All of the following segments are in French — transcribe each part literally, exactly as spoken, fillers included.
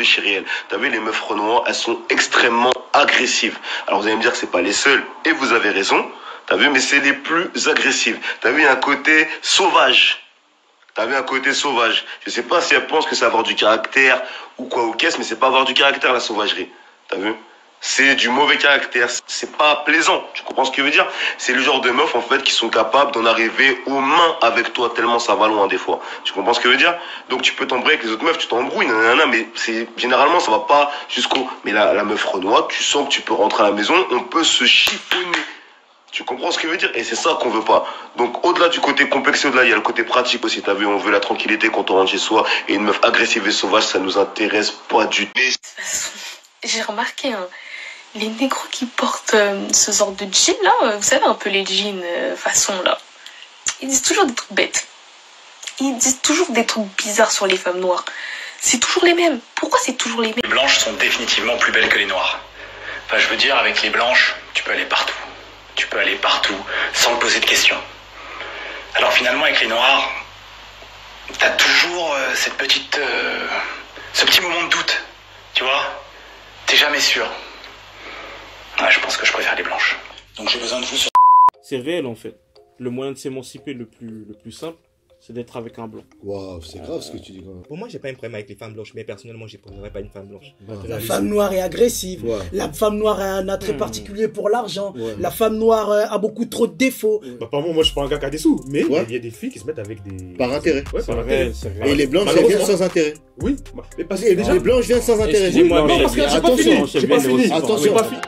réfléchis réel. T'as vu, les meufs renois, elles sont extrêmement agressives. Alors vous allez me dire que c'est pas les seules, et vous avez raison. T'as vu, mais c'est les plus agressives. T'as vu, un côté sauvage. T'as vu un côté sauvage. Je sais pas si elle pense que c'est avoir du caractère ou quoi ou qu'est-ce, mais c'est pas avoir du caractère, la sauvagerie. T'as vu? C'est du mauvais caractère. C'est pas plaisant. Tu comprends ce que je veux dire? C'est le genre de meufs, en fait, qui sont capables d'en arriver aux mains avec toi, tellement ça va loin, des fois. Tu comprends ce que je veux dire? Donc, tu peux t'embrouiller avec les autres meufs, tu t'embrouilles, nanana, mais c'est, généralement, ça va pas jusqu'au, mais la, la meuf renois, tu sens que tu peux rentrer à la maison, on peut se chiffonner. Tu comprends ce que je veux dire? Et c'est ça qu'on veut pas. Donc, au-delà du côté complexe, au-delà, il y a le côté pratique aussi. T'as vu, on veut la tranquillité quand on rentre chez soi. Et une meuf agressive et sauvage, ça nous intéresse pas du tout. J'ai remarqué, hein, les négros qui portent euh, ce genre de jean là, euh, vous savez, un peu les jeans euh, façon là, ils disent toujours des trucs bêtes. Ils disent toujours des trucs bizarres sur les femmes noires. C'est toujours les mêmes. Pourquoi c'est toujours les mêmes? Les blanches sont définitivement plus belles que les noires. Enfin, je veux dire, avec les blanches, tu peux aller partout. Tu peux aller partout, sans te poser de questions. Alors finalement, avec les noirs, t'as toujours euh, cette petite... Euh, ce petit moment de doute, tu vois? T'es jamais sûr. Ouais, je pense que je préfère les blanches. Donc j'ai besoin de vous sur... C'est réel, en fait. Le moyen de s'émanciper le plus, le plus simple, c'est d'être avec un blanc. Waouh, c'est grave ce que tu dis quand même. Pour moi, j'ai pas un problème avec les femmes blanches, mais personnellement, je ne préférerais pas une femme blanche. Ouais. La femme noire est agressive. Ouais. La femme noire a un attrait Mmh. particulier pour l'argent. Ouais. La femme noire euh, a beaucoup trop de défauts. Ouais. Bah, par moi, moi, je suis pas un gars qui a des sous, mais Ouais. il y a des filles qui se mettent avec des... Par intérêt. Ouais, C'est par réel, intérêt. c'est réel. Et les blanches, elles Malheureusement. viennent sans intérêt. Oui, bah, mais parce que déjà... Les blanches viennent sans intérêt. Excusez-moi, Non, mais parce que j'ai j'ai pas attention, fini. j'ai J'ai pas pas fini. fini. Attention. J'ai pas fini.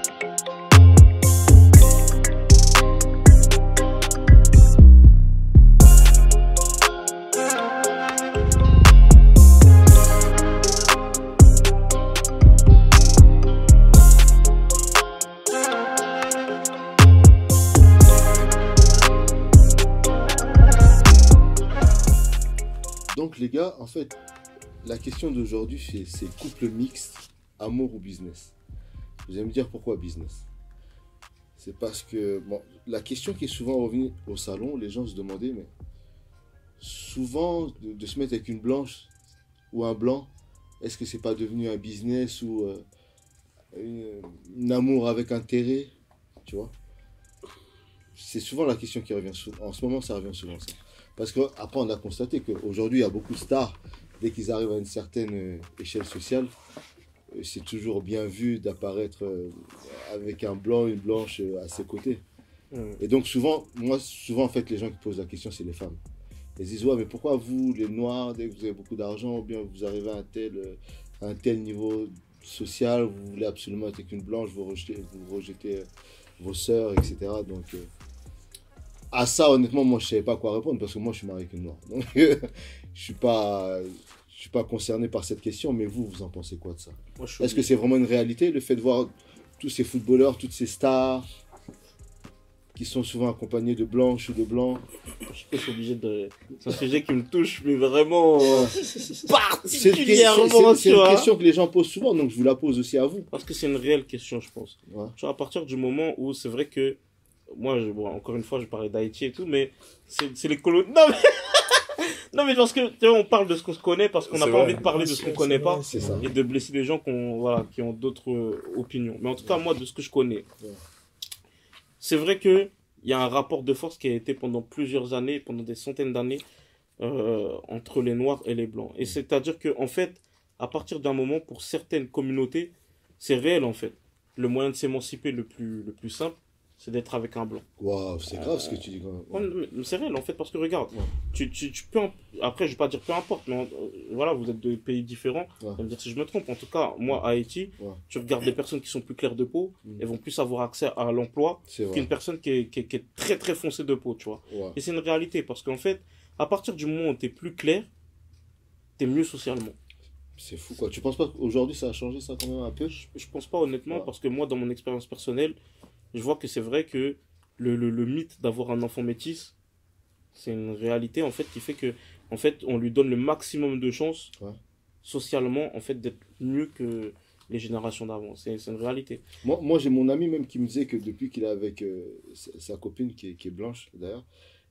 Donc les gars, en fait, la question d'aujourd'hui, c'est c'est couple mixte, amour ou business. Vous allez me dire pourquoi business? C'est parce que, bon, la question qui est souvent revenue au salon, les gens se demandaient, mais souvent, de, de se mettre avec une blanche ou un blanc, est-ce que c'est pas devenu un business ou euh, une- un amour avec intérêt, tu vois? C'est souvent la question qui revient souvent. En ce moment, ça revient souvent, ça. Parce qu'après, on a constaté qu'aujourd'hui, il y a beaucoup de stars. Dès qu'ils arrivent à une certaine euh, échelle sociale, euh, c'est toujours bien vu d'apparaître euh, avec un blanc, une blanche euh, à ses côtés. Mmh. Et donc, souvent, moi, souvent, en fait, les gens qui posent la question, c'est les femmes. Elles disent, ouais, mais pourquoi vous, les noirs, dès que vous avez beaucoup d'argent, ou bien vous arrivez à un tel, euh, à un tel niveau social, vous voulez absolument être avec une blanche, vous rejetez, vous rejetez euh, vos sœurs, et cetera. Donc, euh, à ça, honnêtement, moi, je ne savais pas quoi répondre parce que moi, je suis marié avec une noire. Donc, je ne suis pas, je suis pas concerné par cette question, mais vous, vous en pensez quoi de ça? Moi, je suis Est-ce que c'est vraiment une réalité, le fait de voir tous ces footballeurs, toutes ces stars qui sont souvent accompagnés de blanches ou de blancs? Je suis obligé de... C'est un sujet qui me touche, mais vraiment euh, C'est une, particulièrement, question- c'est- c'est tu une vois. question que les gens posent souvent, donc je vous la pose aussi à vous. Parce que c'est une réelle question, je pense. Ouais. Tu vois, à partir du moment où c'est vrai que... Moi, je, bon, encore une fois, je parlais d'Haïti et tout, mais c'est c'est les colons... Non, mais... non, mais parce que, tu vois, on parle de ce qu'on se connaît, parce qu'on n'a C'est pas vrai. envie de parler de ce qu'on connaît pas, C'est ça. et de blesser les gens qui ont, voilà, qui ont d'autres euh, opinions. Mais en tout cas, moi, de ce que je connais, Ouais. c'est vrai que il y a un rapport de force qui a été pendant plusieurs années, pendant des centaines d'années, euh, entre les Noirs et les Blancs. Et c'est-à-dire que, en fait, à partir d'un moment, pour certaines communautés, c'est réel, en fait. Le moyen de s'émanciper le plus, le plus simple, c'est d'être avec un blanc. Waouh, c'est grave ce que tu dis quand même. Ouais, mais- mais c'est réel, en fait, parce que regarde, Ouais. tu, tu, tu peux... en- Après, je vais pas dire peu importe, mais euh, voilà, vous êtes de pays différents. Ouais. Vous allez me dire si je me trompe. En tout cas, moi, à Haïti, Ouais. tu regardes des personnes qui sont plus claires de peau, Mm. elles vont plus avoir accès à l'emploi C'est vrai. qu'une personne qui est, qui, est, qui est très très foncée de peau, tu vois. Ouais. Et c'est une réalité, parce qu'en fait, à partir du moment où tu es plus clair, tu es mieux socialement. C'est fou quoi. Tu penses pas qu'aujourd'hui ça a changé ça quand même un peu? Je, je pense pas honnêtement, Ouais. parce que moi, dans mon expérience personnelle, je vois que c'est vrai que le, le, le mythe d'avoir un enfant métis, c'est une réalité en fait qui fait que en fait, on lui donne le maximum de chances Ouais. socialement en fait d'être mieux que les générations d'avant. C'est c'est une réalité. Moi, moi j'ai mon ami même qui me disait que depuis qu'il est avec euh, sa, sa copine qui est, qui est blanche d'ailleurs,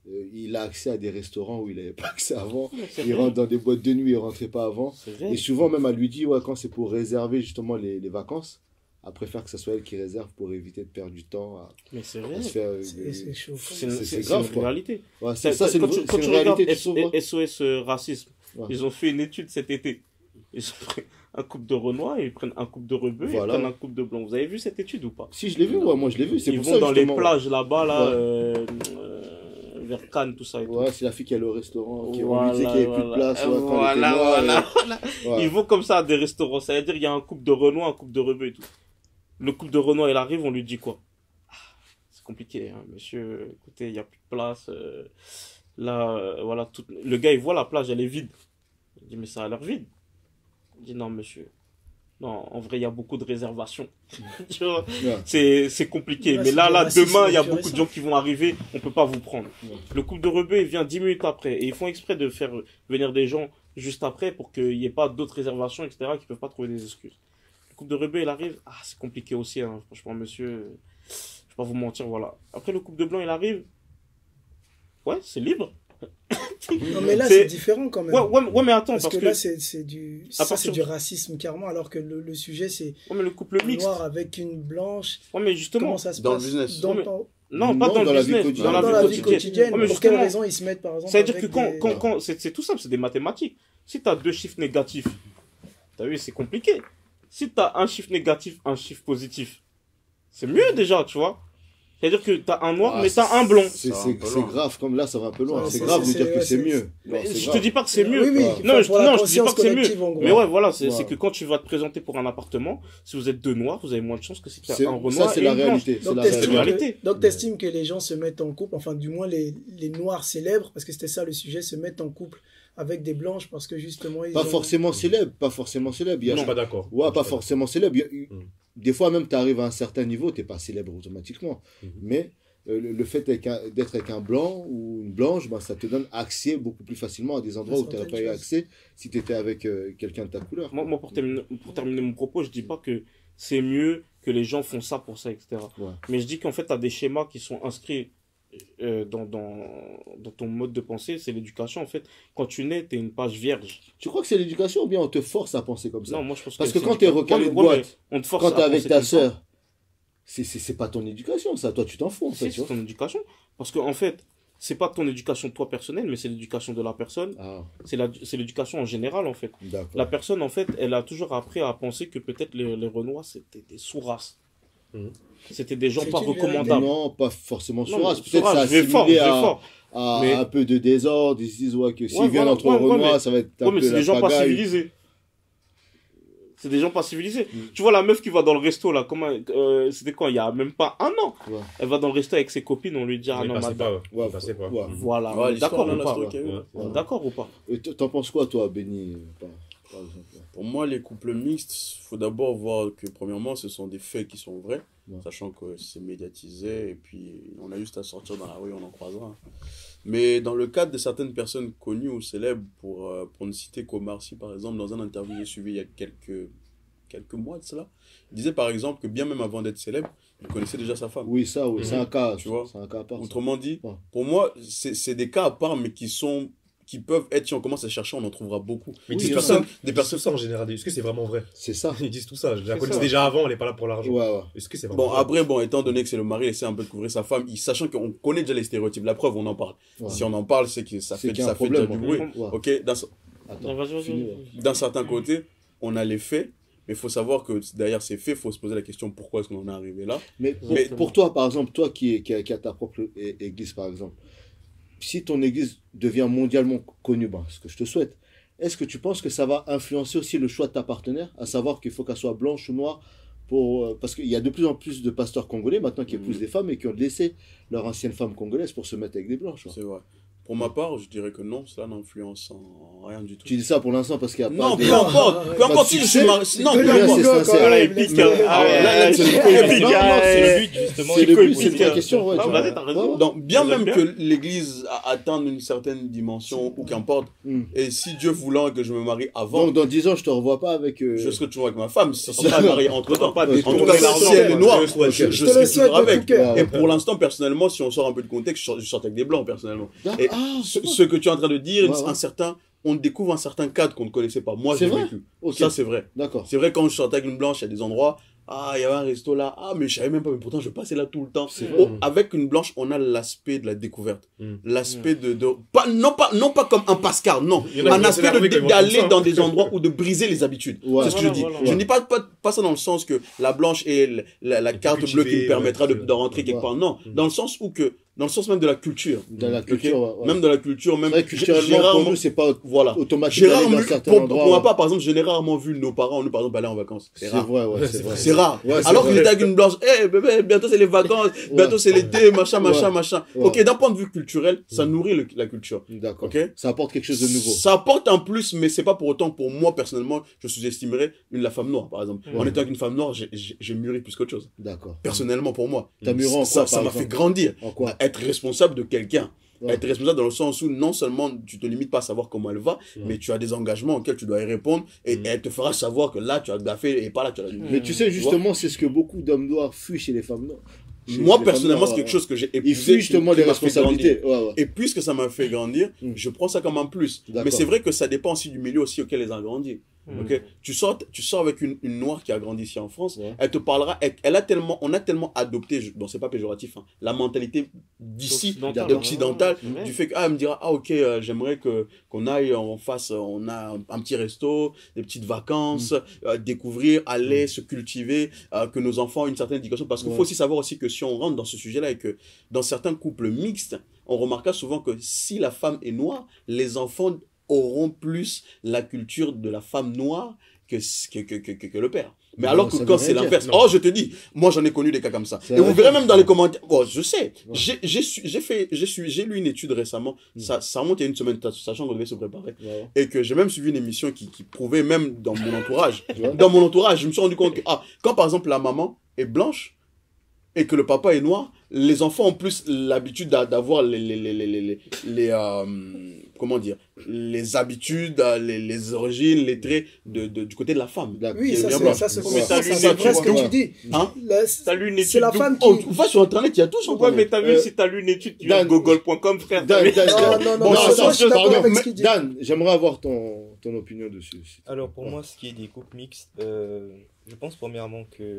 euh, il a accès à des restaurants où il n'avait pas accès avant. Mais c'est Il vrai. rentre dans des boîtes de nuit, il ne rentrait pas avant. C'est vrai. Et souvent, même, elle lui dit, ouais, quand c'est pour réserver justement les, les vacances, elle préfère que ce soit elle qui réserve pour éviter de perdre du temps à, Mais c'est à vrai. se faire. euh, C'est c'est chaud. C'est une, c'est- c'est- c'est c'est une grave, quoi. réalité. Ouais, c'est Ça, ça, c'est une, quand tu, c'est quand une tu réalité. regardes Tu sauves, hein. S O S euh, Racisme, Ouais. ils ont fait une étude cet été. Ils ont pris un couple de Renois, ils prennent un couple de Rebeux, Voilà. ils prennent un couple de Blancs. Vous avez vu cette étude ou pas? Si, je l'ai vu, ouais, moi je l'ai vu. C'est Ils pour vont ça, dans les justement. plages là-bas, là, Ouais. euh, euh, vers Cannes, tout ça et tout. Ouais, c'est la fille qui allait au restaurant, qui on Voilà, lui disait qu'il n'y avait plus de voilà. place. Ouais, quand Voilà, elle était noire, voilà, et- voilà. Ouais. Ils vont comme ça à des restaurants. Ça veut dire qu'il y a un couple de Renois, un couple de Rebeux et tout. Le couple de Renois, il arrive, on lui dit quoi? Ah, c'est compliqué, hein, monsieur. Écoutez, il n'y a plus de place. euh, là, euh, voilà, tout... le gars, il voit la plage, elle est vide. Il dit, mais ça a l'air vide. Il dit, non, monsieur. Non, en vrai, il y a beaucoup de réservations. Tu vois, Ouais. c'est c'est compliqué. Ouais, mais c'est là, du là, racisme demain, il y a pur et beaucoup de simple. gens qui vont arriver, on peut pas vous prendre. Ouais. Le couple de Rebeux, il vient dix minutes après. Et ils font exprès de faire venir des gens juste après pour qu'il n'y ait pas d'autres réservations, et cetera, qui peuvent pas trouver des excuses. Le couple de Rebeux, il arrive. Ah, c'est compliqué aussi, hein. Franchement, monsieur. euh, Je vais pas vous mentir, voilà. Après, le couple de Blanc, il arrive. Ouais, c'est libre. Non, mais là, C'est- c'est différent quand même. Ouais, ouais, ouais, mais attends, Parce, parce, que, que. là, c'est c'est du, ça, partir- c'est du racisme carrément, alors que le, le sujet, c'est Ouais, mais le couple un mixte. noir avec une blanche. Ouais, mais justement. Comment ça se Dans le passe business. Dans, Ouais, mais- dans- Non, Non, pas dans, dans le la vie business, quotidienne. dans la dans vie la vie quotidienne. quotidienne. Ouais, mais Pour quelle justement, raison ils se mettent, par exemple, ça veut dire que avec quand, des- quand, quand c'est c'est tout simple, c'est des mathématiques. Si tu as deux chiffres négatifs, t'as vu, c'est compliqué. Si tu as un chiffre négatif, un chiffre positif, c'est mieux déjà, tu vois. C'est-à-dire que tu as un noir, Ah, mais tu as un blond. C'est Ça va un c'est- peu c'est loin. grave, comme là, ça va un peu loin. Ouais, C'est c'est- grave de c'est- dire que c'est- c'est c'est- mieux. Non, Mais c'est je te grave. dis pas que c'est mieux. Oui, oui. Ouais. Non, pour je, la non, je dis pas conscience que c'est mieux. collective, en gros. Mais ouais, voilà, c'est Ouais. c'est que quand tu vas te présenter pour un appartement, si vous êtes deux noirs, vous avez moins de chances que si tu as C'est- un Renoir Ça, c'est et la une blanche. réalité. C'est Donc, la t'estimes C'est que, la réalité. réalité. donc, t'estimes que les gens se mettent en couple, enfin, du moins, les, les noirs célèbres, parce que c'était ça le sujet, se mettent en couple avec des blanches, parce que justement, ils Pas ont... forcément célèbre, pas forcément célèbre. Il y a- Je suis pas d'accord. Ouais, Je suis pas forcément célèbre. Il y a- Mm. Des fois, même, tu arrives à un certain niveau, tu n'es pas célèbre automatiquement. Mhm. Mais euh, le, le fait avec un- d'être avec un blanc ou une blanche, ben, ça te donne accès beaucoup plus facilement à des endroits À où tu n'aurais pas certaines eu choses. accès si tu étais avec euh, quelqu'un de ta couleur. Moi, moi, pour, terminer, pour terminer mon propos, je dis pas que c'est mieux que les gens font ça pour ça, et cetera. Ouais. Mais je dis qu'en fait, tu as des schémas qui sont inscrits euh, dans, dans, dans ton mode de pensée. C'est l'éducation, en fait. Quand tu nais, tu es une page vierge. Tu crois que c'est l'éducation ou bien on te force à penser comme ça? Non, moi, je pense Parce que que c'est quand tu es l'éducation. recalé Ouais, de mais- ouais, boîte, mais on te force quand tu es à avec penser ta comme ça. sœur, c'est c'est- c'est pas ton éducation, ça. Toi, tu t'en fous, en fait. Si, tu c'est vois. ton éducation. Parce qu'en en fait, c'est pas ton éducation toi personnelle, mais c'est l'éducation de la personne. Ah, C'est la- c'est l'éducation en général, en fait. d'accord. La personne, en fait, elle a toujours appris à penser que peut-être les, les Renois, c'était des sous-races. Mhm. C'était des gens C'est pas une vérité. recommandables. Non, pas forcément Non, sourage. mais Peut-être Sourage, ça je vais fort, je assimilé vais à, fort. à Mais- un peu de désordre. Ils se disent ouais, que s'ils Ouais, viennent voilà, entre ouais, ouais, Renois, mais- ça va être un Ouais, mais peu c'est la des gens pas pagaille. civilisés. C'est des gens pas civilisés. Tu vois la meuf qui va dans le resto, là, comment, euh, c'était quand? Il y a même pas un an. Ouais. Elle va dans le resto avec ses copines, on lui dit, ah Il non, passait madame. pas. Ouais, Il passait pas. ouais. Voilà, Ouais, on est l'histoire, d'accord là, ou la pas? story qu'il y a eu. Ouais. On est D'accord ou pas? Et t- T'en penses quoi, toi, Benny, par, par exemple? Pour moi, les couples mixtes, il faut d'abord voir que, premièrement, ce sont des faits qui sont vrais, Ouais. sachant que c'est médiatisé, et puis on a juste à sortir dans la rue, on en croisera. hein. Mais dans le cadre de certaines personnes connues ou célèbres, pour, euh, pour ne citer qu'Omar Sy, par exemple, dans un interview que j'ai suivi il y a quelques, quelques mois de cela, il disait par exemple que bien même avant d'être célèbre, il connaissait déjà sa femme. Oui, ça, oui, c'est un cas. Tu vois. C'est un cas à part. ça. Autrement dit, Ouais. pour moi, c'est c'est des cas à part, mais qui sont qui peuvent être, si on commence à chercher, on en trouvera beaucoup. Mais ils Oui, disent il y tout en a. ça. Des Des personnes- personnes ça en général. Est-ce que c'est vraiment vrai? C'est ça. Ils disent tout ça. Je la C'est connaissais ça. déjà avant, elle est pas là pour l'argent. Ouais, ouais. Est-ce que c'est vraiment Bon, vrai? après, bon, étant donné que c'est le mari, il essaie un peu de couvrir sa femme, il- sachant qu'on connaît déjà les stéréotypes. La preuve, on en parle. Ouais. Si on en parle, c'est que ça C'est fait, qu'il y a ça un fait déjà problème, du ouais. bruit. Ouais. Ok, dans, Attends, Non, vas-y, vas-y, finis, vas-y. ouais. d'un certain côté, on a les faits, mais il faut savoir que derrière ces faits, il faut se poser la question pourquoi est-ce qu'on en est arrivé là. Mais pour, Exactement. pour toi, par exemple, toi qui, est- qui, a, qui a ta propre é- église, par exemple, si ton église devient mondialement connue, ben, ce que je te souhaite, est-ce que tu penses que ça va influencer aussi le choix de ta partenaire, à savoir qu'il faut qu'elle soit blanche ou noire pour, euh, parce qu'il y a de plus en plus de pasteurs congolais maintenant qui épousent Mhm. des femmes et qui ont laissé leur ancienne femme congolaise pour se mettre avec des blanches. Ouais. C'est vrai. Pour ma part, je dirais que non, cela n'influence en rien du tout. Tu dis ça pour l'instant parce qu'il y a pas Non, de... peu importe. Peu Bah, importe tu si je sais, suis marié. Non, que peu là, importe. c'est sincère. Voilà, il pique. Ah, Ah ouais, là, là, c'est le il but. pique, Non, non, ah, c'est c'est le le but, justement. C'est il le colle, but, c'est il une tient. question, ouais, Non, tu vas-y, vois. t'as raison. Donc, bien J'aime même bien. que l'Église a- atteinde une certaine dimension, ou qu'importe, Hmm. et si Dieu voulant que je me marie avant, Donc dans dix ans, je te revois pas avec... euh, je serai toujours avec ma femme. Si si elle est mariée entre temps. Pas En tout détourner cas, l'argent, si elle est quoi. noire, Ouais, je, je je te serai le souhaite toujours de avec. tout cœur. Et pour l'instant, personnellement, si on sort un peu de contexte, je sors, je sors avec des blancs, personnellement. Et Ah, ce, c'est ce que tu es en train de dire, Ouais, ouais. un certain, on découvre un certain cadre qu'on ne connaissait pas. Moi, C'est j'ai vrai vécu. Ok. Ça, c'est vrai. D'accord. C'est vrai, quand je sortais avec une blanche, il y a des endroits, ah, il y avait un resto là, ah, mais je savais même pas, mais pourtant, je passais là tout le temps. C'est Oh, vrai. avec une blanche, on a l'aspect de la découverte. Mm. L'aspect de, de, pas, non pas, non pas comme un Pascal, non. Il y en a Un qui aspect vont de- s'énerver quand ils vont d'aller comme ça, dans hein. des endroits ou de briser les habitudes. Ouais. C'est ce que Voilà, je dis. voilà. Je ne dis pas, pas, pas ça dans le sens que la blanche est la, la, la Et carte cultiver, bleue qui me ouais, permettra de, c'est- de rentrer quelque Ouais. part. Non. Mm. Dans le sens où que, dans le sens même de la culture. Dans la Ok. culture, ouais, ouais. Même dans la culture, même. C'est vrai, j'ai- culturellement, j'ai pour rarement- nous, c'est pas Voilà. automatique J'ai d'aller rarement dans vu, certains pour, pour endroits. moi ouais. pas, par exemple, je n'ai rarement vu nos parents, nous, par exemple, aller en vacances. C'est C'est rare. vrai, ouais, Ouais, c'est c'est vrai. C'est rare. Ouais, c'est Alors vrai. qu'il était avec une blanche, eh bébé, bientôt c'est les vacances, bientôt c'est l'été, machin, machin, Ouais. machin. Ouais. Ok, d'un point de vue culturel, ça nourrit le- la culture. D'accord. Ok. Ça apporte quelque chose de nouveau. Ça apporte un plus, mais c'est pas pour autant pour moi personnellement, je sous-estimerais une la femme noire, par exemple. Ouais. En étant avec une femme noire, j'ai- j'ai j'ai mûri plus qu'autre chose. D'accord. Personnellement, pour moi. T'as mûri en ça quoi, ça par m'a fait exemple grandir. En quoi Être responsable de quelqu'un. Ouais. Être responsable dans le sens où non seulement tu te limites pas à savoir comment elle va, Ouais. mais tu as des engagements auxquels tu dois y répondre et, Mhm. et elle te fera savoir que là tu as gaffé et pas là tu as. Mais tu sais, justement, c'est ce que beaucoup d'hommes noirs fuient chez les femmes noires. Chez Moi les personnellement, femmes c'est noires, quelque chose que j'ai Ils épousé. fuient justement qui- les qui m'a fait responsabilités. grandir. Ouais, ouais. Et puisque ça m'a fait grandir, Mm. je prends ça comme un plus. D'accord. Mais c'est vrai que ça dépend aussi du milieu aussi auquel les a grandi. Mm. Ok, tu sors, tu sors avec une, une noire qui a grandi ici en France. Ouais. Elle te parlera. Elle, elle a tellement, on a tellement adopté. je- Bon, c'est pas péjoratif. Hein, la mentalité d'ici, Occidental, occidentale, ouais. du fait que ah, elle me dira ah ok, euh, j'aimerais que qu'on aille en face, euh, on a un, un petit resto, des petites vacances, euh, découvrir, aller se cultiver, euh, que nos enfants aient une certaine éducation. Parce qu'il Ouais. faut aussi savoir aussi que si on rentre dans ce sujet-là et que dans certains couples mixtes, on remarquera souvent que si la femme est noire, les enfants auront plus la culture de la femme noire que, que, que, que, que- que le père. Mais Non, alors ça que veut quand rien c'est dire. l'inverse, Non. oh je te dis, moi j'en ai connu des cas comme ça. Ça Et veut vous rien verrez dire. même dans les commentaires, bon je sais, Ouais. j'ai j'ai su- j'ai fait, j'ai su- j'ai lu une étude récemment, Mm. ça, ça remonte il y a une semaine, sachant qu'on devait se préparer, Ouais, ouais. et que j'ai même suivi une émission qui, qui prouvait même dans mon entourage, Tu vois dans mon entourage, je me suis rendu compte que ah, quand par exemple la maman est blanche et que le papa est noir, les enfants ont plus l'habitude d'a- d'avoir les, les, les, les, les, les, les, euh, comment dire, les habitudes, euh, les, les origines, les traits de, de- du côté de la femme. D'accord. Oui, Qui est ça bien c'est blanche. ça se Mais comprend, t'as ça lu c'est une vrai ce que étude, tu dis. Hein La- T'as lu une étude C'est la d'où- femme qui... Oh, va sur internet, il y a tout sur Ouais, mais internet. t'as vu, Euh, si t'as lu une étude, tu Dan- vas google point com, frère. t'as Dan, vu- Dan, Non, Dan, non, non, bon, non, attends, moi, je suis d'accord pardon, avec ce mais qu'il dit. Dan, j'aimerais avoir ton, ton opinion dessus. Alors pour Ouais. moi, ce qui est des couples mixtes, euh, je pense premièrement que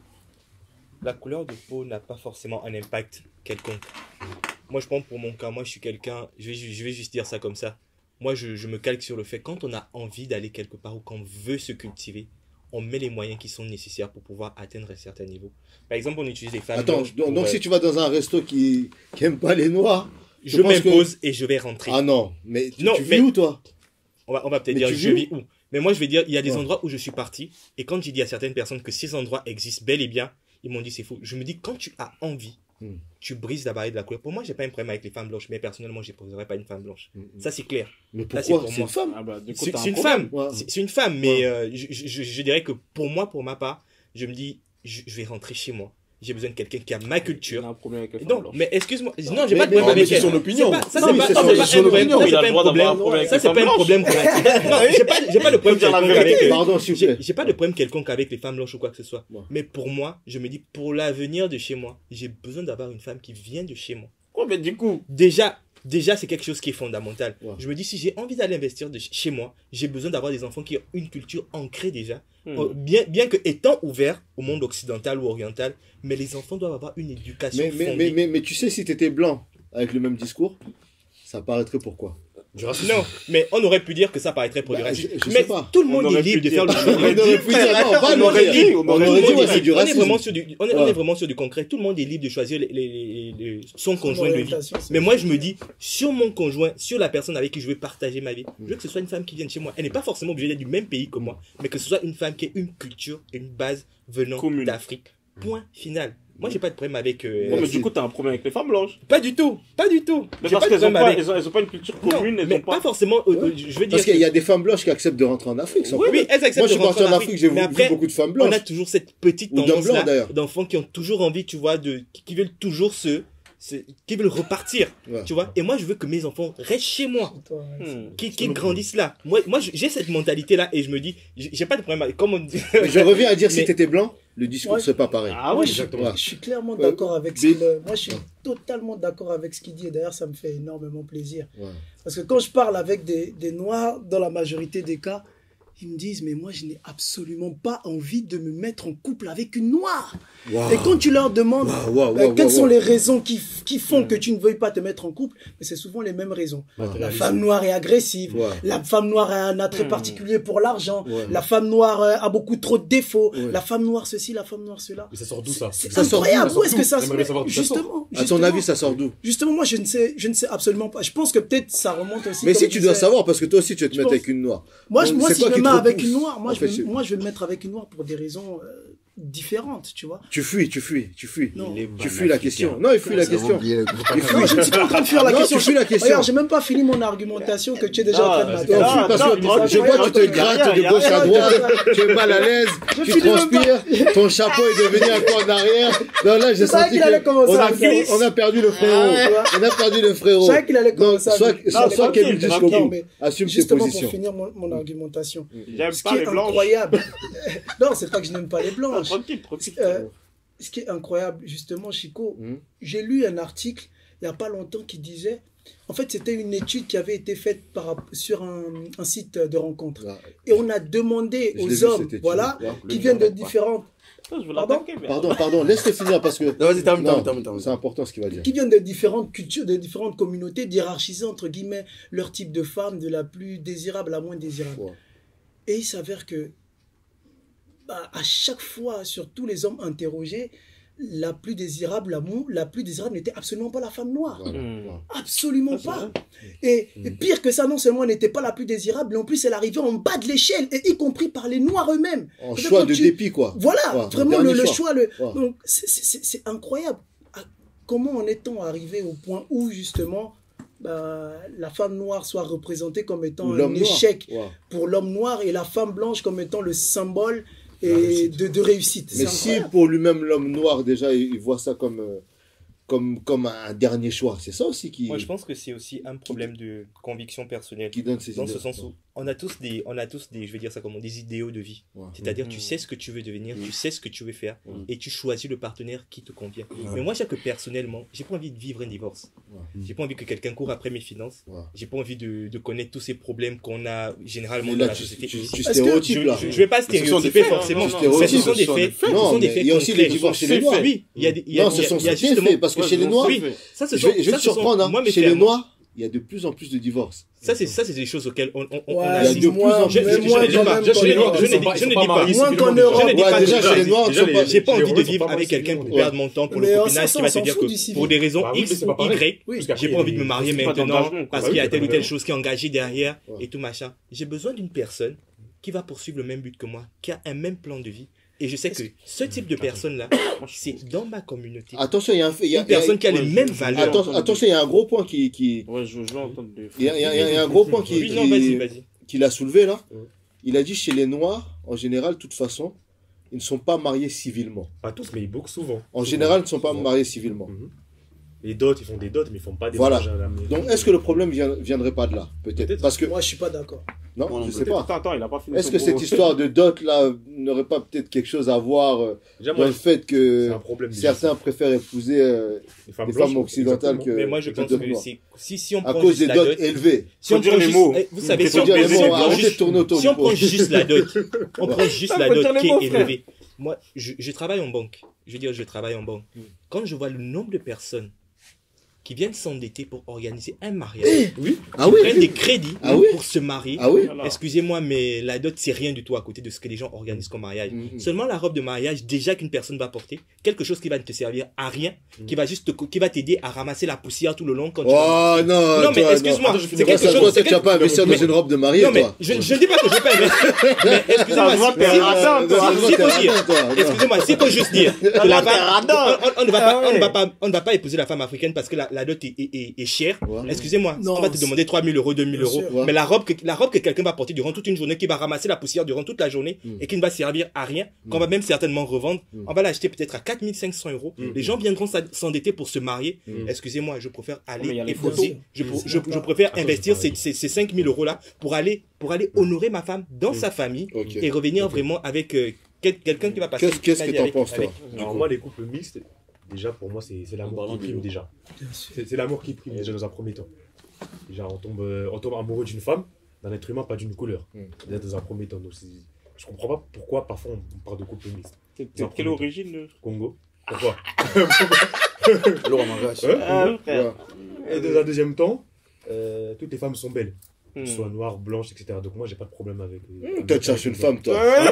la couleur de peau n'a pas forcément un impact quelconque. Moi je pense pour mon cas, moi je suis quelqu'un, je vais, ju- je vais juste dire ça comme ça. Moi je, je me calque sur le fait quand on a envie d'aller quelque part ou qu'on veut se cultiver, on met les moyens qui sont nécessaires pour pouvoir atteindre un certain niveau. Par exemple, on utilise les femmes Attends, blanches donc, pour, donc euh, si tu vas dans un resto qui qui aime pas les noirs, je je pense que- m'impose et je vais rentrer. ah non, mais tu, Non, tu vis mais- où toi On va, on va peut-être Mais dire tu je vis vis où. Mais moi, je vais dire, il y a des Ouais. endroits où je suis parti. Et quand j'ai dit à certaines personnes que ces endroits existent bel et bien, ils m'ont dit c'est faux. Je me dis, quand tu as envie, Hmm. tu brises la barrière de la couleur. Pour moi, j'ai pas un problème avec les femmes blanches. Mais personnellement, je n'épouserai pas une femme blanche. Mm, mm. Ça, c'est clair. Mais Ça, c'est pourquoi pour c'est moi. une femme Ah bah, du coup, C'est t'as un c'est une femme. problème. Ouais. C'est c'est une femme. Mais euh, je, je- je- je dirais que pour moi, pour ma part, je me dis, je, je vais rentrer chez moi. J'ai besoin de quelqu'un qui a ma Il a culture. un problème avec les femmes Non, blanches. mais excuse-moi. Non, j'ai Mais- pas de mais- problème mais avec c'est elle. son opinion. C'est pas- Ça, Non, c'est mais pas c'est ça, son- c'est pas c'est un son problème. opinion. Ça, Il c'est a pas le un droit d'avoir un problème. problème avec Ça, les c'est femmes pas un blanches. problème qu'on a. Non, j'ai pas, j'ai pas de problème Dire la quelconque vérité. avec les- Pardon, s'il vous J'ai plaît. j'ai pas de problème quelconque avec les femmes blanches ou quoi que ce soit. Ouais. Mais pour moi, je me dis, pour l'avenir de chez moi, j'ai besoin d'avoir une femme qui vient de chez moi. Ouais, mais du coup, Déjà, déjà c'est quelque chose qui est fondamental. Ouais. Je me dis, si j'ai envie d'aller investir de ch- chez moi, j'ai besoin d'avoir des enfants qui ont une culture ancrée déjà. hmm. Euh, Bien, bien que étant ouvert au monde occidental ou oriental, mais les enfants doivent avoir une éducation mais, mais, fondée. mais, mais, mais tu sais, si t'étais blanc avec le même discours, ça paraîtrait pourquoi Du racisme. Non, mais on aurait pu dire que ça paraîtrait pour Bah, du racisme. je- je mais sais pas. tout le On monde aurait est libre pu de faire le dire- choix. On aurait pu dire, non, va, Tout le on monde aurait est dit, libre. on On aurait est dit, vraiment ouais, c'est du on est racisme. vraiment sur du, on est, on Ouais. est vraiment sur du concret. Tout le monde est libre de choisir les, les, les- les- son conjoint de vie. Orientation, c'est- Mais moi, je me dis, sur mon conjoint, sur la personne avec qui je vais partager ma vie, je veux que ce soit une femme qui vienne chez moi. Elle n'est pas forcément obligée d'être du même pays que moi, mais que ce soit une femme qui ait une culture et une base venant Commune. d'Afrique. Point final. Moi, j'ai pas de problème avec. euh, Ouais, mais du coup, t'as un problème avec les femmes blanches. Pas du tout, pas du tout. Mais J'ai parce pas de qu'elles ont problème pas, avec. elles ont, elles ont pas une culture Non, commune, elles mais ont pas. pas forcément. euh, euh, je veux dire. Parce qu'il y a que- des femmes blanches qui acceptent de rentrer en Afrique. sans Oui, oui, problème. elles acceptent Moi, je de suis parti rentrer en Afrique, j'ai Mais vu après, beaucoup de femmes on blanches. a toujours cette petite Ou d'hommes tendance blancs, là d'ailleurs. d'enfants qui ont toujours envie, tu vois, de qui veulent toujours se, se- qui veulent repartir, Ouais. tu vois. Et moi, je veux que mes enfants restent chez moi, Toi, ouais, Hmm. qu'ils qu'ils grandissent là. Moi, moi, j'ai cette mentalité là et je me dis, j'ai j'ai pas de problème avec. Comme on dit. Mais je reviens à dire, si Mais- t'étais blanc, le discours Ouais. serait pas pareil. Ah Moi, oui, je suis, exactement. je suis clairement Ouais. d'accord avec ce Mais- qu'il euh, moi je suis totalement d'accord avec ce qu'il dit et d'ailleurs ça me fait énormément plaisir Ouais. parce que quand je parle avec des, des noirs dans la majorité des cas ils me disent mais moi je n'ai absolument pas envie de me mettre en couple avec une noire. Waouh. Et quand tu leur demandes Waouh, waouh, euh, waouh, quelles waouh, sont waouh. les raisons qui, f- qui font que tu ne veuilles pas te mettre en couple, mais c'est souvent les mêmes raisons. La femme noire est agressive, Ouais. la femme noire a un attrait Hmm. particulier pour l'argent, Ouais. la femme noire euh, a beaucoup trop de défauts, Ouais. la femme noire ceci, la femme noire cela. Mais ça sort d'où ça C'est Ça sort d'où, incroyable. ça sort Où est-ce que d'où ça se J'aimerais savoir d'où ça sort. Justement. À ton justement. avis, ça sort d'où? Justement, moi, je ne sais, je ne sais absolument pas. Je pense que peut-être ça remonte aussi. Mais comme si tu dois disait- savoir, parce que toi aussi tu vas te Je mettre pense- avec une noire. Moi, je, Donc, moi c'est si quoi je qui me te mets avec repousse une noire, moi, En je fait, vais, c'est- moi, je vais me mettre avec une noire pour des raisons euh, différentes, tu vois. Tu fuis, tu fuis, tu fuis. Non. Il est Tu fuis la question. Non, il fuit la Ça va question. oublier le- Il fuit. Non, je ne suis pas en train de fuir la Non, question. tu fuis la question. Regarde, j'ai même pas fini mon argumentation que tu es déjà Non, en train de c'est Non, m'attendre. pas- fuis parce non, que non, je non, vois non, tu te non, grattes non, de non, gauche à non, droite, tu es mal à l'aise, Je tu finis même transpires, ton chapeau est devenu un peu en arrière. Non, là, j'ai Je savais senti qu'il allait commencer qu'on à a, me faire. on a perdu le frérot. ouais. On a perdu le Je frérot. savais qu'il allait Donc, commencer à sois, me- sois, Non, sois tranquille, Kevin jusqu'au tranquille. bout. mais Assume tes Justement, pour positions. finir mon, mon argumentation. J'aime Ce pas qui est les blanches. incroyable. Non, c'est pas que je n'aime pas les Ah, blanches. tranquille, tranquille. Euh, ce qui est incroyable, justement, Chico, Mhm. j'ai lu un article il n'y a pas longtemps qui disait. En fait, c'était une étude qui avait été faite par, sur un, un site de rencontre. Ah, Et on a demandé je l'ai aux vu, hommes, cette étude. voilà, Ouais. qui viennent de différentes, Attends, je veux Pardon l'attaquer, mais- Pardon, pardon, laisse-le finir parce que. Non, vas-y, termine, Non, termine, termine, termine. c'est important ce qu'il va dire. qui viennent de différentes cultures, de différentes communautés, d'hierarchiser entre guillemets leur type de femme de la plus désirable à la moins désirable. Ouais. Et il s'avère que bah, à chaque fois, sur tous les hommes interrogés, la plus désirable, la, mo- la plus désirable n'était absolument pas la femme noire. Voilà, Hmm. voilà. Absolument Ah, c'est pas. vrai. Et, et pire que ça, non seulement elle n'était pas la plus désirable, mais en plus elle arrivait en bas de l'échelle, et y compris par les noirs eux-mêmes. En Peut-être choix quand de tu- dépit, quoi. Voilà, Ouais, vraiment dernier le, le choix. choix. Le... Ouais. Donc c'est- c'est c'est- c'est incroyable. Ah, Comment en est-on arrivé au point où justement bah, la femme noire soit représentée comme étant Ou un l'homme noir. échec Ouais. pour l'homme noir et la femme blanche comme étant le symbole et La réussite. de, de réussite. Mais C'est si incroyable. pour lui-même l'homme noir déjà il, il voit ça comme, euh, comme, comme un dernier choix, c'est ça aussi qui, Moi, je pense que c'est aussi un problème de conviction personnelle. qui donne ses Dans idées. ce sens où on a tous des, on a tous des, je vais dire ça comment, des idéaux de vie. Ouais. C'est-à-dire, Mhm. tu sais ce que tu veux devenir, Mhm. tu sais ce que tu veux faire, Mhm. et tu choisis le partenaire qui te convient. Ouais. Mais moi, j'ai que personnellement, j'ai pas envie de vivre un divorce. Ouais. J'ai pas envie que quelqu'un court après mes finances. Ouais. J'ai pas envie de, de connaître tous ces problèmes qu'on a généralement Mais dans là, la tu, société. tu, ici. tu Est-ce que stéréotypes je, là. je, je vais pas ce sont des stéréotyper faits, forcément, non, non, non. mais ce sont Ce des sont faits. Ce Non, sont des mais faits il y a aussi concrets. les divorces chez les C'est Noirs. fait, oui, il y a des, il y a, Non, il y ce a- sont il y a des justement. faits, parce que Ouais, chez les je Noirs, Oui, ça, ce je sont, vais, je vais ça, te ce sont- surprendre, moi, hein, mes chez faits les à moi. Noirs, il y a de plus en plus de divorces. Ça, c'est ça, c'est des choses auxquelles on, on, on Ouais, a il y a de plus moins, en Je- plus. mais je- moins je- quand je- même je- qu'en je- je- Europe. je- je ne dis- je ne dis pas. Moins qu'en Europe. Je ne dis Ouais, pas déjà, que- chez les Noirs, déjà, ils sont les- pas- J'ai pas chez les envie de Roses, ils sont vivre pas avec mal quelqu'un civiles, pour ouais. perdre mon temps pour Mais le ça, copinage ça, qui va on te s'en dire fout que du civil. pour des raisons Bah oui, mais X c'est ou pas pareil. Y, Oui. Parce qu'après, j'ai il y pas a envie de des- me marier c'est pas maintenant d'engagement, quoi. parce Bah qu'il y a oui, telle ou c'est telle pas chose qui est engagée derrière Ouais. et tout machin. J'ai besoin d'une personne qui va poursuivre le même but que moi, qui a un même plan de vie. Et je sais que ce type de personne-là, c'est dans ma communauté. Attention, il y a un fait. il y a- Une personne qui a ouais, les je- mêmes je- valeurs. Attention, attention, il y a un gros point qui, qui, Ouais, je veux entendre des. il y a, il y a- il y a un gros point qui, Oui, non, qui- vas-y, vas-y. qu'il a soulevé là. Ouais. Il a dit chez les Noirs, en général, de toute façon, ils ne sont pas mariés civilement. Pas tous, mais beaucoup souvent. En Souvent. général, ils ne sont pas Souvent. mariés civilement. Mhm. Les dots, ils font des dots, mais ils font pas des Voilà. mariages à la mairie. Donc, est-ce que le problème vient- viendrait pas de là? Peut-être. Peut-être. Parce que, Moi, je suis pas d'accord. non, Non, je sais peut-être. pas. Attends, attends, il a pas fini. Est-ce son que gros- cette histoire de dot là n'aurait pas peut-être quelque chose à voir euh, Déjà, dans moi, le fait c'est que un problème. déjà. certains préfèrent épouser euh, Les femmes des blanches, femmes occidentales exactement. que Mais moi, je que pense des que Noirs. c'est- si, si on à prend cause juste des la dots dot, élevés. si on Faut dire prend les juste- mots. eh, vous savez, Il si faut on dire prend les si mots, on prend arrêtez de juste tourner autour si du on pot. prend juste la dot, on prend juste Ah, la faut dot dire les qui mots, est frère. élevée. Moi, je, je travaille en banque. Je veux dire, je travaille en banque. Quand je vois le nombre de personnes qui viennent s'endetter pour organiser un mariage. Oui. Qui Ah oui. prennent des crédits Ah oui. pour se marier. Ah oui. Voilà. Excusez-moi, mais la dot, c'est rien du tout à côté de ce que les gens organisent comme mariage. Mhm. Seulement la robe de mariage, déjà qu'une personne va porter, quelque chose qui va ne te servir à rien, qui va juste te co- qui va t'aider à ramasser la poussière tout le long quand tu vas... Oh non. Non, mais toi, excuse-moi, non. c'est Toi, quelque ça se chose- voit c'est que tu n'as pas quelque- investi dans mais- une robe de mariée, Non, mais toi. je, je ne dis pas que je vais pas investir. Mais excusez-moi, Ça se voit, si- t'es si- radin, toi. Ça se voit si que faut t'es dire- radin, toi. Non. Excusez-moi, s'il faut juste dire que la t'es femme, radin. on, on ne va pas, Ah on ne va ouais. pas, on ne va pas épouser la femme africaine parce que la, la dot est, est, est, est chère. Ouais. Excusez-moi, Non, on va te c'est- demander trois mille euros, deux mille Bien euros. sûr. Ouais. Mais la robe que, la robe que quelqu'un va porter durant toute une journée, qui va ramasser la poussière durant toute la journée Mm. et qui ne va servir à rien, qu'on va même certainement revendre, Mm. on va l'acheter peut-être à quatre mille cinq cents euros. Mm. Les gens viendront s'a- s'endetter pour se marier. Mm. Excusez-moi, je préfère mais aller il y a les épouser. photos. Je, Mm. je, je, je préfère Attends, investir je ces, vais ces, ces cinq mille euros là pour aller, pour aller honorer ma femme dans sa famille Ok. et revenir vraiment avec euh, quel- quelqu'un qui va passer. Qu'est-ce qu'est-ce toute que la t'en vie penses, avec- toi Alors moi, les couples mixtes, déjà pour moi, c'est c'est l'amour parlant qui de prime l'eau. déjà. Bien sûr. C'est c'est l'amour qui prime déjà dans un premier temps. Déjà, on tombe, euh, on tombe amoureux d'une femme, d'un être humain, pas d'une couleur. Mm. Déjà dans un premier temps. Donc, c'est- je comprends pas pourquoi parfois on on parle de couple mixte. T'es t'es de quelle origine le- Congo. Pourquoi Alors, on engage. Hein Ah, frère. Ouais. Et dans un deuxième temps, euh, toutes les femmes sont belles. Hmm. Qu'elles soient noires, blanches, et cetera. Donc moi, j'ai pas de problème avec. euh, Hum, avec- Toi, tu cherches une femme, toi. Ouais.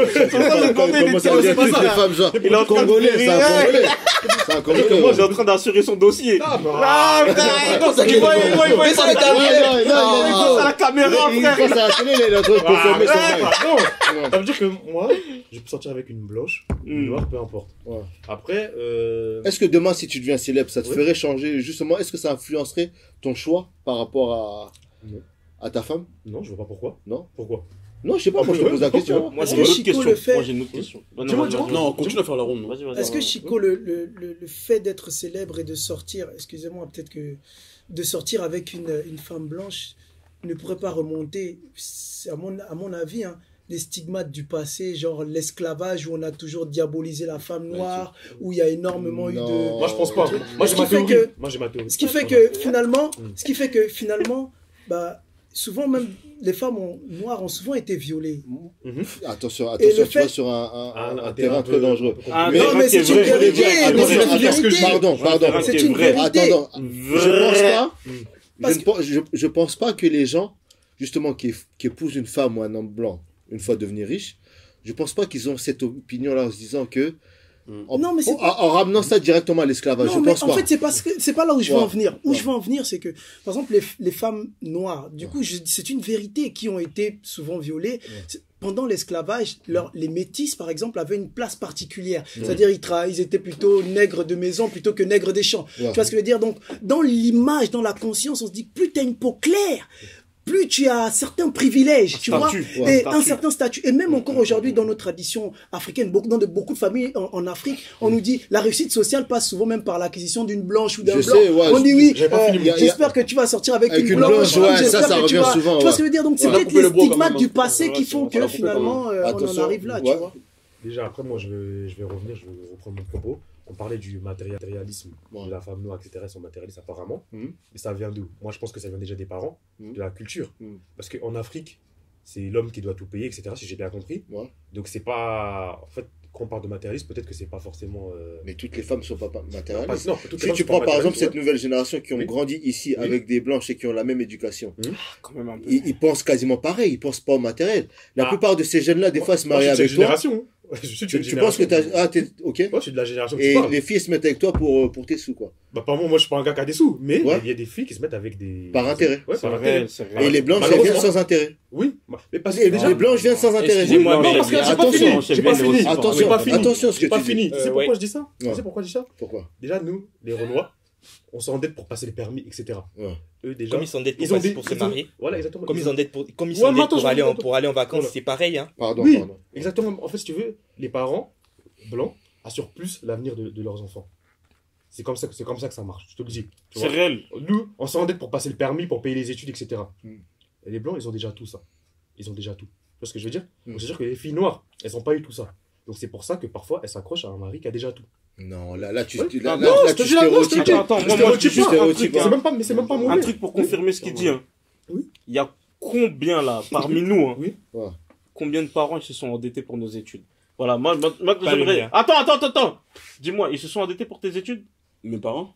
Comment ça veut dire toutes les femmes, genre Il est en train de Congolais, faire c'est un rire. Congolais. C'est un Congolais. Moi, j'ai en train d'assurer son dossier. Ah, bah. Ah, frère. Non, ça, Il voit, il voit, il voit, il ça, voit, la il voit, caméra. il Non, voit, non, il non. voit à la caméra, Il frère. passe à la télé, il est en train de Ah, confirmer son mais bail. pardon. Non. Ça veut dire que moi, je peux sortir avec une blanche, une Hmm. noire, peu importe. Ouais. Après, euh... Est-ce que demain, si tu deviens célèbre, ça te Ouais. ferait changer, justement, est-ce que ça influencerait ton choix par rapport à, Non. à ta femme? non, je vois pas pourquoi. Non. Pourquoi Non, je sais pas, moi je te pose la question. Moi, Est-ce j'ai que une autre Chico question. le fait Moi, j'ai une autre question. Bah, non, Dis-moi, vas-y, dis-moi. vas-y, Non, vas-y. continue à faire la ronde. non. Vas-y, vas-y. Est-ce que vas-y. Chico, le, le, le, le fait d'être célèbre et de sortir, excusez-moi, peut-être que de sortir avec une, une femme blanche ne pourrait pas remonter, c'est à mon, à mon avis, hein, les stigmates du passé, genre l'esclavage où on a toujours diabolisé la femme noire, où il y a énormément eu de... Non. Moi, je pense pas. Moi, Ce j'ai qui ma fait théorie. que- Moi, j'ai ma théorie. Ce qui fait Voilà. que finalement, Mm. ce qui fait que finalement, bah, souvent même les femmes ont- noires ont souvent été violées. Mhm. Attention, Et attention, le tu vas fait- sur un, un, Ah, un un terrain peu- très dangereux. Ah, Mais- Non, mais c'est une vrai. vérité, Attends, mais c'est attends, une vérité. Pardon, pardon. Terrain C'est qui est une vrai. vérité. Attends, je pense pas. Parce Je ne pense, je, je pense pas que les gens, justement, qui, qui épousent une femme ou un homme blanc, une fois devenus riches, je pense pas qu'ils ont cette opinion-là en se disant que. En, Non, mais c'est en, en ramenant ça directement à l'esclavage, Non, je mais pense en pas. fait, c'est parce que c'est pas là où je veux Ouais. en venir. Où Ouais. je veux en venir, c'est que, par exemple, les, les femmes noires, du coup, je- c'est une vérité, qui ont été souvent violées. C'est- Pendant l'esclavage, leur- les métis, par exemple, avaient une place particulière. C'est-à-dire, ils, tra- ils étaient plutôt nègres de maison plutôt que nègres des champs. Ouais. Tu vois ce que je veux dire? Donc, dans l'image, dans la conscience, on se dit que plus tu as une peau claire, plus tu as certains privilèges, tu vois, Statut, et ouais, un statut. certain statut. Et même encore aujourd'hui, dans nos traditions africaines, beaucoup, dans de, beaucoup de familles en, en Afrique, on nous dit la réussite sociale passe souvent même par l'acquisition d'une blanche ou d'un Je blanc. sais, ouais, on je- dit oui, j'avais pas euh, fini, mais- j'espère que tu vas sortir avec, Avec une, une blanche. blanche, ouais, j'espère ça, ça que tu revient vas- souvent, Tu vois ouais. ce que je veux dire? Donc c'est On a peut-être coupé le les bro quand stigmates même, du hein. passé Ouais, qui c'est font vrai, que on a coupé quand finalement euh, on en Attention, arrive là, ouais. tu vois. Déjà, après, moi, je vais, je vais revenir, je vais reprendre mon propos. On parlait du matérialisme Ouais. de la femme noire, et cetera. Ils sont matérialistes apparemment. Mhm. Mais ça vient d'où? Moi, je pense que ça vient déjà des parents, Mhm. de la culture. Mhm. Parce qu'en Afrique, c'est l'homme qui doit tout payer, et cetera. Si j'ai bien compris. Ouais. Donc, c'est pas. En fait, quand on parle de matérialisme, peut-être que c'est pas forcément. euh, Mais toutes les femmes sont pas pas pas- matérialistes. non, toutes les Si femmes tu sont prends pas par exemple matérialistes, cette nouvelle génération qui ont Oui. grandi ici Oui. avec des blanches et qui ont la même éducation, Quand même un peu. ils, ils pensent quasiment pareil, ils pensent pas au matériel. La Ah. plupart de ces jeunes-là, des Moi- fois, se moi, marient je suis de avec cette toi. génération. Je suis de Tu, cette tu penses que génération. t'as. Ah, t'es. Ok. Moi, je suis de la génération qui Et parle. les filles se mettent avec toi pour, euh, pour tes sous, quoi. Bah, par moi, moi, je suis pas un gars qui a des sous. Mais Ouais. il y a des filles qui se mettent avec des. Par intérêt. Ouais, C'est par vrai, intérêt. c'est vrai. Et les blanches, elles Malheureusement. viennent sans intérêt. Oui. Mais parce Les, que. les blanches viennent sans intérêt. Excusez-moi, Non, mais parce que j'ai pas attention, fini. J'ai pas fini. Attention, J'ai pas fini. attention ce que J'ai pas tu dis. fini. Tu sais Euh, pourquoi ouais. je dis ça Tu Ouais. sais pourquoi je dis ça Pourquoi? Déjà, nous, les Renois, on s'endette pour passer les permis, et cetera. Ouais. Eux, déjà. Comme ils s'endettent pour, Ils ont passer- des- pour se ils ont- marier, Voilà, exactement. comme Ils ils ont- s'endettent pour, comme ils Ouais, mais s'endettent attends, pour je- aller en, attends. pour aller en vacances, Voilà. c'est pareil, hein. Pardon, Oui, pardon. exactement. En fait, si tu veux, les parents blancs assurent plus l'avenir de, de leurs enfants. C'est comme ça que c'est comme ça que ça marche. Je te le dis. Tu C'est vois. réel. Nous, on s'endette pour passer le permis, pour payer les études, et cetera. Mm. Et les blancs, ils ont déjà tout ça. Ils ont déjà tout. Tu vois ce que je veux dire? Mm. Donc, c'est-à-dire que les filles noires, elles n'ont pas eu tout ça. Donc c'est pour ça que parfois elles s'accrochent à un mari qui a déjà tout. Non, là, là, tu, Ouais. tu- là, Ah, là, non, là, je te tu dis la- non, je te stéréotypes. dis- Attends, Je moi, te moi, le je dis dis juste pas, un un truc, truc, C'est hein. même pas, mais c'est même pas Un mauvais. truc pour confirmer ce qu'il dit. hein. Oui. Il y a combien là, parmi nous, hein, Oui. Ouais. combien de parents ils se sont endettés pour nos études? Voilà, moi, moi, moi, Pas j'aimerais. le mien. Attends, attends, attends, attends. Dis-moi, ils se sont endettés pour tes études? Mes parents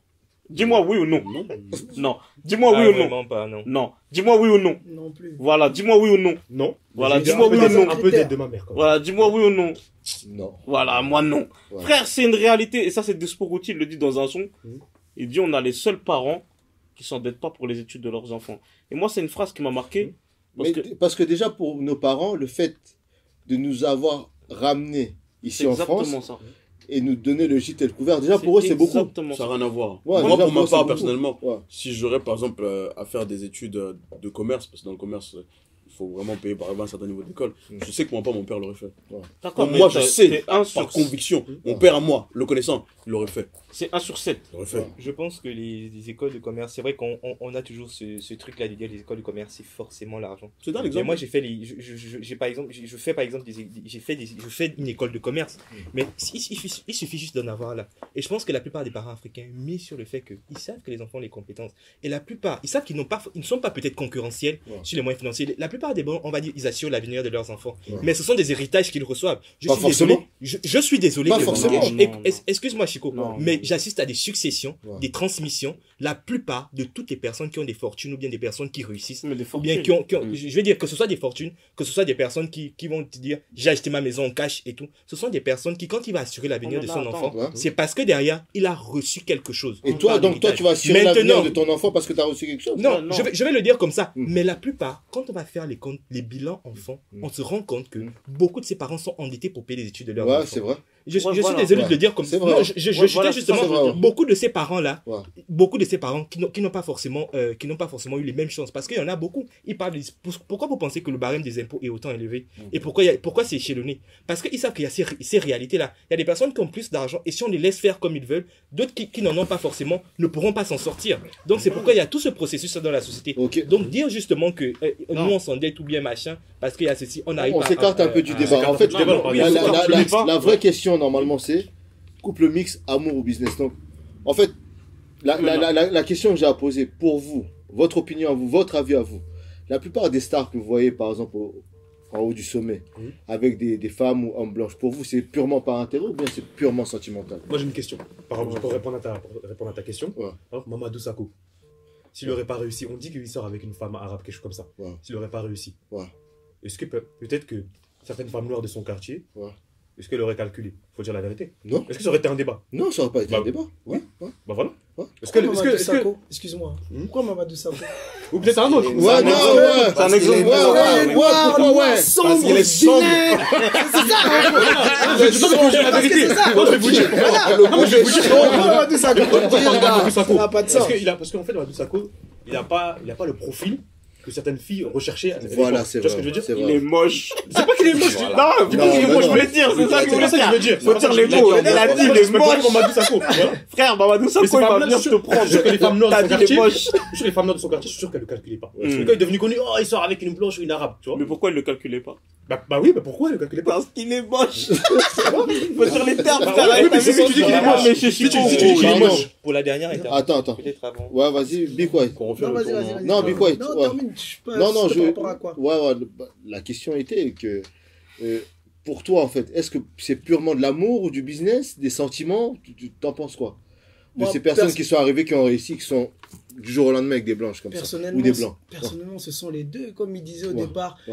Dis-moi oui ou non. Non. Non. Dis-moi Ah, oui ou non. vraiment pas, non. Non. Dis-moi oui ou non. Non plus. Voilà, dis-moi oui ou non. Non. Voilà, Je vais dis-moi dire oui un peu ou d'aide- non. Un peu d'aide de ma mère, quand même. Voilà, dis-moi oui ou non. Non. Voilà, moi non. Ouais. Frère, c'est une réalité. Et ça, c'est Desporuti, il le dit dans un son. Mhm. Il dit on a les seuls parents qui s'endettent pas pour les études de leurs enfants. Et moi, c'est une phrase qui m'a marqué. Parce Mais que d- parce que déjà, pour nos parents, le fait de nous avoir ramenés ici c'est en exactement France ça. et nous donner le gîte et le couvert, déjà pour eux, c'est beaucoup. exactement Ça ça. n'a rien à voir. Ouais, Moi, déjà, pour ma moi, c'est part, beaucoup. personnellement, Ouais. si j'aurais par exemple euh, à faire des études euh, de commerce, parce que dans le commerce, euh, il faut vraiment payer par exemple un certain niveau d'école, je sais que mon père, mon père l'aurait fait. D'accord, Moi, mais moi, je t'as- sais, t'es un par sur... conviction, mon Ouais. père à moi, le connaissant, il l'aurait fait. C'est un sur sept. Il l'aurait fait. Je pense que les, les écoles de commerce, c'est vrai qu'on on, on a toujours ce, ce truc-là de dire les écoles de commerce, c'est forcément l'argent. C'est un Mais exemple. moi, j'ai fait les, je, je, je- j'ai par exemple, je je fais par exemple des, j'ai fait des, je fais une école de commerce, mais il, il suffit, il suffit juste d'en avoir là. Et je pense que la plupart des parents africains misent sur le fait qu'ils savent que les enfants ont les compétences. Et la plupart, ils savent qu'ils n'ont pas, ils ne sont pas peut-être concurrentiels Ouais. sur les moyens financiers. La plupart des bons, on va dire, ils assurent l'avenir de leurs enfants. Ouais. Mais ce sont des héritages qu'ils reçoivent. Je Pas suis forcément. désolé. Je, je suis désolé. Pas que- forcément. Et- Non, non. ex- Excuse-moi, Chico, Non, mais non. j'assiste à des successions, Ouais. des transmissions. La plupart de toutes les personnes qui ont des fortunes ou bien des personnes qui réussissent, Mais des ou bien fortunes. qui ont, qui ont- Mm. je je veux dire que ce soit des fortunes, que ce soit des personnes qui, qui vont te dire j'ai acheté ma maison en cash et tout. Ce sont des personnes qui, quand il va assurer l'avenir Oh de là son là, enfant, attends. Ouais. c'est parce que derrière, il a reçu quelque chose. Et On toi, parle donc toi, d'héritage. tu vas assurer Maintenant- l'avenir de ton enfant parce que tu as reçu quelque chose. Non, Ouais, non. Je, vais, je vais le dire comme ça. Mm. Mais la plupart, quand on va faire les comptes, les bilans enfants, Mm. on se rend compte que Mm. beaucoup de ses parents sont endettés pour payer les études de leurs Ouais, enfants. c'est vrai. Je, Ouais, je voilà. suis désolé Ouais. de le dire comme C'est ça. vrai. Non, je, je, je Ouais, citais voilà, justement c'est vrai. beaucoup de ces parents-là, Ouais. beaucoup de ces parents qui n'ont qui n'ont pas forcément, euh, qui n'ont pas forcément eu les mêmes chances. Parce qu'il y en a beaucoup. Ils parlent. de- pour- Pourquoi vous pensez que le barème des impôts est autant élevé et pourquoi il y a- pourquoi c'est échelonné? Parce qu'ils savent qu'il y a ces, ces réalités-là. Il y a des personnes qui ont plus d'argent et si on les laisse faire comme ils veulent, d'autres qui, qui n'en ont pas forcément ne pourront pas s'en sortir. Donc c'est pourquoi il y a tout ce processus dans la société. Ok. Donc dire justement que euh, Non. nous on s'endette ou bien machin parce qu'il y a ceci, on arrive On pas s'écarte à- un peu du à- débat. s'écarte En un fait, peu du débat, la, on la- parle la- de- la- je la- l'ai pas. la vraie question, normalement, c'est couple mix, amour ou business. Donc, en fait, la, la, la, la- la question que j'ai à poser pour vous, votre opinion à vous, votre avis à vous, la plupart des stars que vous voyez, par exemple, au- en haut du sommet, Oui. avec des, des femmes ou hommes blanches, pour vous, c'est purement par intérêt ou bien c'est purement sentimental? Moi, j'ai une question. Par exemple, pour répondre à ta, pour répondre à ta question, Ouais. alors, Mamadou Sakho, s'il n'aurait pas réussi, on dit qu'il sort avec une femme arabe, quelque chose comme ça. Ouais. S'il n'aurait pas réussi, Ouais. est-ce que peut- peut-être que certaines femmes noires de son quartier, Ouais. est-ce qu'elle aurait calculé? Faut dire la vérité. Non, Est-ce que ça aurait été un débat? non, ça n'aurait pas été Bah, un débat. Ouais, ouais. Bah voilà. Ouais. Est-ce que, Pourquoi est-ce que, Mamadou est-ce que- Sakho Excuse-moi. Hmm Pourquoi Mamadou Sakho ou peut-être un autre. Ouais, C'est un non, exemple. ouais. C'est un Parce exemple. qu'il est- ouais, ouais, ouais, pourquoi, ouais. sombre, qu'il est sombre. vilain. C'est ça, hein. Je vais vous dire la Parce que vérité. c'est ça. Moi, je vais vous dire. Voilà. Moi, je vais vous dire. Pourquoi Mamadou Sakho Mamadou Sakho. Ça n'a pas de Parce sens. que il a- parce qu'en fait, Mamadou Sakho, il n'a pas, il a pas le profil que certaines filles recherchaient. à l'époque. Voilà, c'est Tu vois vrai. ce que je veux dire? c'est Il vrai. est moche. C'est pas qu'il est moche. Non, Non, il est mais moche, je non. voulais dire, c'est ça que je C'est voulais pas ça que je veux dire. dire. Faut dire les mots. Il a dit, il est moche. Mamadou Sakho. Voilà. Frère, Mamadou Mais Sakho, c'est il pas va blague, venir je te suis sûr- prendre. je suis sûr que les femmes noires de T'as son dit, il est quartier, moche. je suis sûr que les femmes noires de son quartier, je suis sûr qu'elles le calculaient pas. Mm. Parce que quand il est devenu connu, oh, il sort avec une blanche ou une arabe, tu vois. Mais pourquoi il le calculait pas? Bah, bah oui, bah pourquoi elle le calculait pas? Parce qu'il est moche. Faut dire les termes, Bah frère. ouais, oui, mais T'as si vu tu dis qu'il est comment- moche, mais chez si tu- Chico, si tu dis qu'il est Pardon. moche. Pour la dernière étape. Attends, attends. Peut-être avant. Ouais, vas-y, be quiet. Qu'on refait Non, le vas-y, tour, vas-y, non vas-y. Non, be quiet. Non, Ouais. termine. Je sais pas. Non, non, c'était je. par rapport à quoi Ouais, ouais, le- bah, la question était que. euh, pour toi, en fait, est-ce que c'est purement de l'amour ou du business, des sentiments? Tu tu- t'en penses quoi? De Moi, ces personnes pers- qui sont arrivées, qui ont réussi, qui sont du jour au lendemain avec des blanches comme ça. Personnellement, Ou des blancs. personnellement, ce sont les deux. Comme il disait au Ouais, départ, ouais.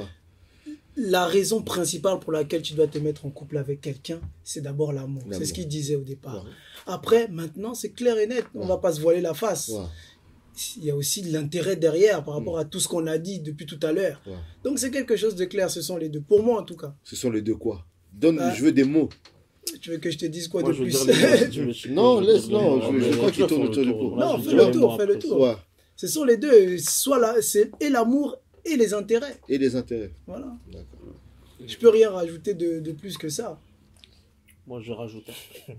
la raison principale pour laquelle tu dois te mettre en couple avec quelqu'un, c'est d'abord l'amour. C'est L'amour. ce qu'il disait au départ. Ouais. Après, maintenant, c'est clair et net. On Ouais. va pas se voiler la face. Ouais. Il y a aussi de l'intérêt derrière par rapport à tout ce qu'on a dit depuis tout à l'heure. Ouais. Donc c'est quelque chose de clair, ce sont les deux. Pour moi en tout cas. Ce sont les deux quoi? Donne, Ah. je veux des mots. Tu veux que je te dise quoi Moi, de je veux plus dire les mots, si tu veux, Chico, Non, je veux laisse, dire les non, mots. je- je Mais crois tu qu'il vas tourne faire autour du pot. tour. Non, Là, je fais veux le dire les tour, mots fais le après. tour. Ouais. Ce sont les deux. Soit là, c'est et l'amour et les intérêts. Et les intérêts. Voilà. D'accord. Je peux rien rajouter de, de plus que ça. Moi, je rajoute.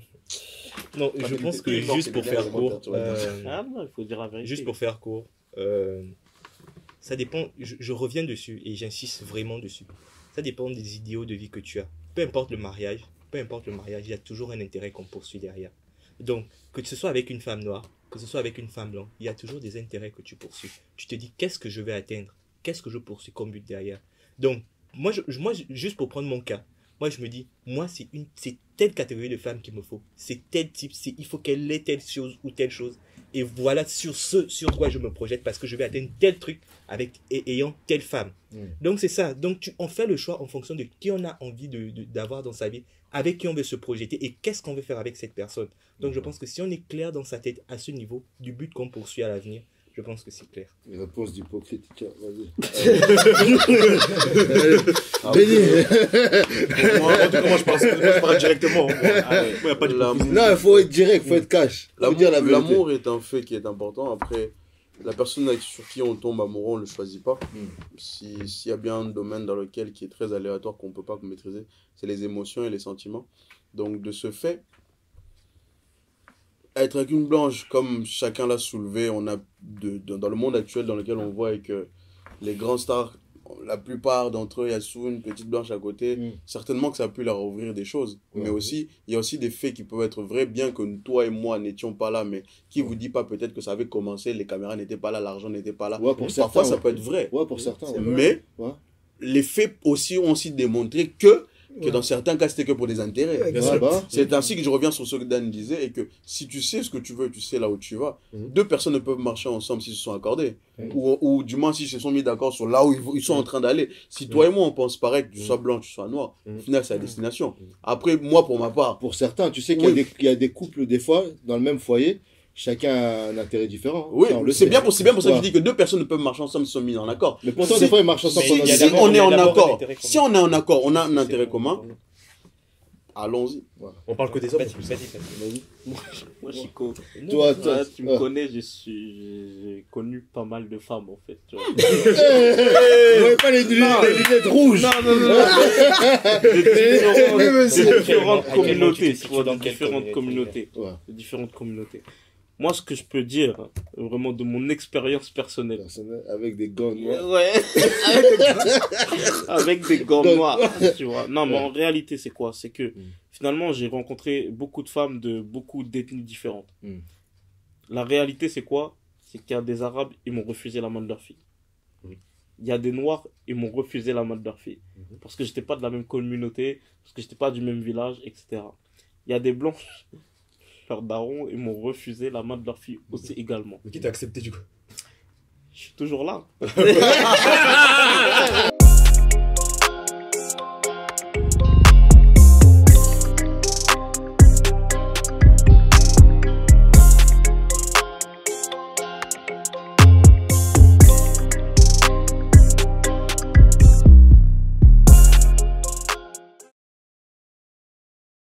Non, je Pas pense de- que de- juste de- pour de- faire de- court, de- de- euh, Ah non, il faut dire la vérité. juste pour faire court, euh, ça dépend, je, je reviens dessus et j'insiste vraiment dessus. Ça dépend des idéaux de vie que tu as. Peu importe le mariage, peu importe le mariage, il y a toujours un intérêt qu'on poursuit derrière. Donc, que ce soit avec une femme noire, que ce soit avec une femme blanche, il y a toujours des intérêts que tu poursuis. Tu te dis, qu'est-ce que je vais atteindre? Qu'est-ce que je poursuis comme but derrière? Donc, moi, je, moi, je- juste pour prendre mon cas, moi je me dis, moi c'est une, c'est telle catégorie de femme qu'il me faut. C'est tel type, c'est, il faut qu'elle ait telle chose ou telle chose. Et voilà sur ce sur quoi je me projette parce que je vais atteindre tel truc avec et, ayant telle femme. Mm. Donc c'est ça. Donc tu, on fait le choix en fonction de qui on a envie de, de, d'avoir dans sa vie, avec qui on veut se projeter et qu'est-ce qu'on veut faire avec cette personne. Donc mm. je pense que si on est clair dans sa tête à ce niveau du but qu'on poursuit à l'avenir, je pense que c'est clair. Les réponses d'hypocrite, tiens, vas-y. Béni. Moi, en tout cas, moi, je parle, je parle directement. Ah, ouais. Moi, y a pas de non, il faut être direct, il faut être cash. L'amour, dire la l'amour est un fait qui est important. Après, la personne sur qui on tombe amoureux, on ne le choisit pas. Mm. Si, s'il y a bien un domaine dans lequel qui est très aléatoire, qu'on ne peut pas maîtriser, c'est les émotions et les sentiments. Donc, de ce fait, être avec une blanche, comme chacun l'a soulevé, on a de, de, dans le monde actuel dans lequel on voit que les grands stars, la plupart d'entre eux, il y a souvent une petite blanche à côté, mm. certainement que ça a pu leur ouvrir des choses. Ouais, mais aussi, il y a aussi des faits qui peuvent être vrais, bien que toi et moi n'étions pas là, mais qui vous dit pas peut-être que ça avait commencé, les caméras n'étaient pas là, l'argent n'était pas là. Ouais, pour Parfois, certains, ça ouais. peut être vrai. Ouais, pour certains. Ouais. Mais ouais. les faits aussi ont aussi démontré que que ouais. dans certains cas, c'était que pour des intérêts. Ouais, ouais, bah. C'est ainsi que je reviens sur ce que Dan disait, et que si tu sais ce que tu veux, tu sais là où tu vas, mm-hmm. deux personnes ne peuvent marcher ensemble s'ils se sont accordés. Mm-hmm. Ou, ou du moins s'ils se sont mis d'accord sur là où ils, ils sont mm-hmm. en train d'aller. Si toi mm-hmm. et moi, on pense pareil, que tu sois blanc, que tu sois noir, mm-hmm. au final, c'est la destination. Mm-hmm. Après, moi, pour ma part... Pour certains, tu sais qu'il oui. y, y a des couples, des fois, dans le même foyer, chacun a un intérêt différent. Oui, c'est bien pour, c'est bien pour ça que je dis que deux personnes ne peuvent marcher ensemble s'ils sont mis en accord. Mais pourtant, des fois, ils marchent ensemble. Si, si on est en accord, si on est en accord, on a un intérêt commun. Allons-y. Voilà. On parle côté hommes. Moi, moi, je suis co... Toi, toi, tu me connais, je suis, j'ai connu pas mal de femmes en fait. Tu vois. Vous n'avez pas les lunettes rouges. Non, non, non. De différentes communautés, tu vois, dans différentes communautés. Différentes communautés. Moi, ce que je peux dire, vraiment de mon expérience personnelle. Personnelle, avec des gants noirs. Ouais. Avec des gants noirs, tu vois. Non, mais ouais. en réalité, c'est quoi? C'est que, mm. finalement, j'ai rencontré beaucoup de femmes de beaucoup d'ethnies différentes. Mm. La réalité, c'est quoi? C'est qu'il y a des Arabes, ils m'ont refusé la main de leur fille. Mm. Il y a des Noirs, ils m'ont refusé la main de leur fille. Mm. Parce que j'étais pas de la même communauté, parce que j'étais pas du même village, et cetera. Il y a des Blanches... leurs darons, ils m'ont refusé la main de leur fille aussi également. Mais qui t'a accepté du coup? Je suis toujours là.